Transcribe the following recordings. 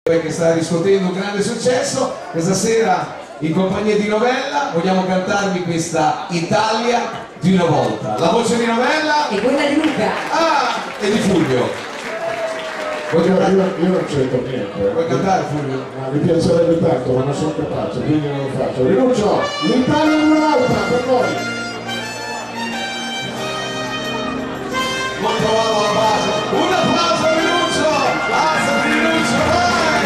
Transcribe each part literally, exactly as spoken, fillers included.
che sta riscuotendo un grande successo. Questa sera in compagnia di Novella vogliamo cantarvi questa Italia di una volta. La voce di Novella e quella di Luca. Ah, e di Fulvio. Io, io, io non c'entro niente. Vuoi cantare, Fulvio? Ma mi piacerebbe tanto, ma non sono capace, quindi non lo faccio. Rinuncio! L'Italia di una volta per voi! Non trovavo la base. Un applauso a Rinuncio! Alzati Rinuncio, vai!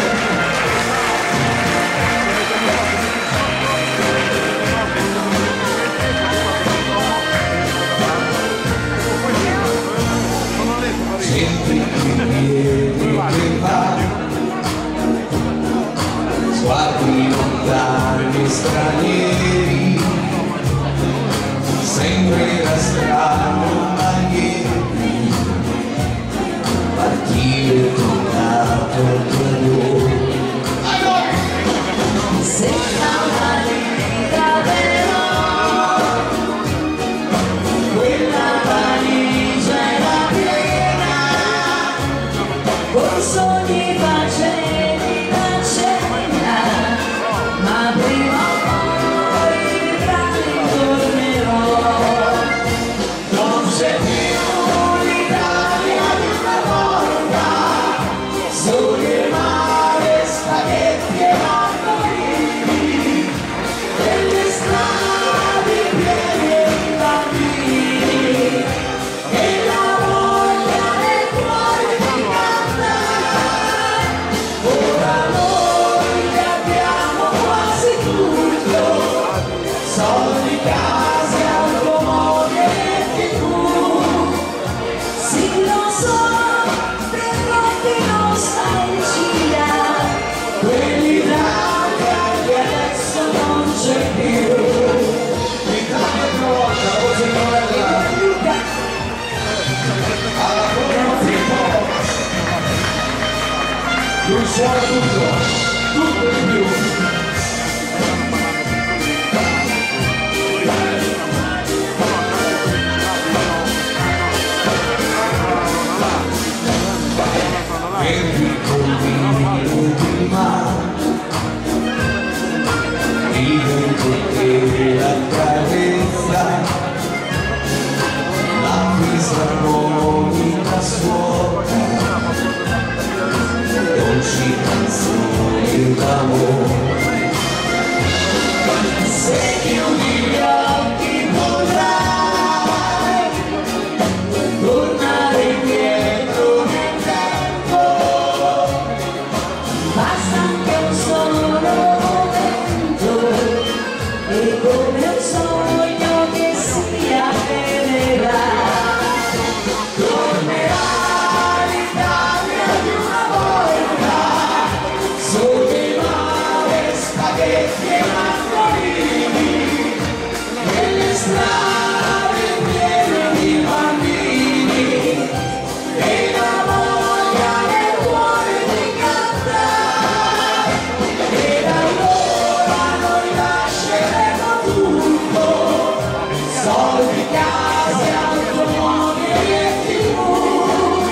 Senti che vieni che va, sguardi lontani stranieri, sembrerà strano ma ieri partire tornato per noi. Sembra una vita però, quella valigia era piena, con sogni facenti da cena, ma prima o poi ritornerò. Non c'è più l'Italia di una volta, solo il mare, spaghetti e mandolini, e le strade piene di bambini, e la voglia nel cuore di cantare. Ora noi abbiamo quasi tutto, soldi, case, automobili e tivù. Sì, lo so, per molti nostalgia, quell'Italia che adesso non c'è più. L'Italia di una volta, la voce di Novella. Alla prima lui suona tutto, tutto di più. Verdi colline di mare, il vento che attraversa, la fisarmonica suona, dolci canzoni d'amore. Se chiudi gli occhi potrai tornare indietro nel tempo, Basta anche un solo momento, e come un sogno che si avvererà, tornerà l'Italia di una volta, sole, mare, spaghetti e mandolini, e le strade piene di bambini, e la voglia nel cuore di cantare. Ed allora noi lasceremo tutto, soldi, case, automobili e tivù.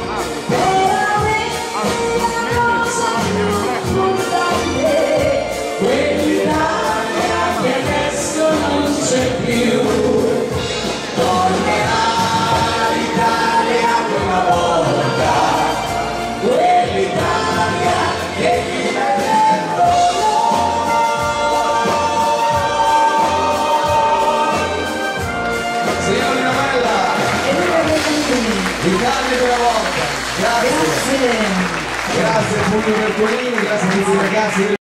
veramente la cosa più importante, Quell'Italia che adesso non c'è più, tornerà l'Italia di una volta, quell'Italia che vivremo noi. Signori Novella, e noi abbiamo l'Italia di una volta, grazie, grazie. grazie Fulvio Bertolini, grazie a tutti i ragazzi.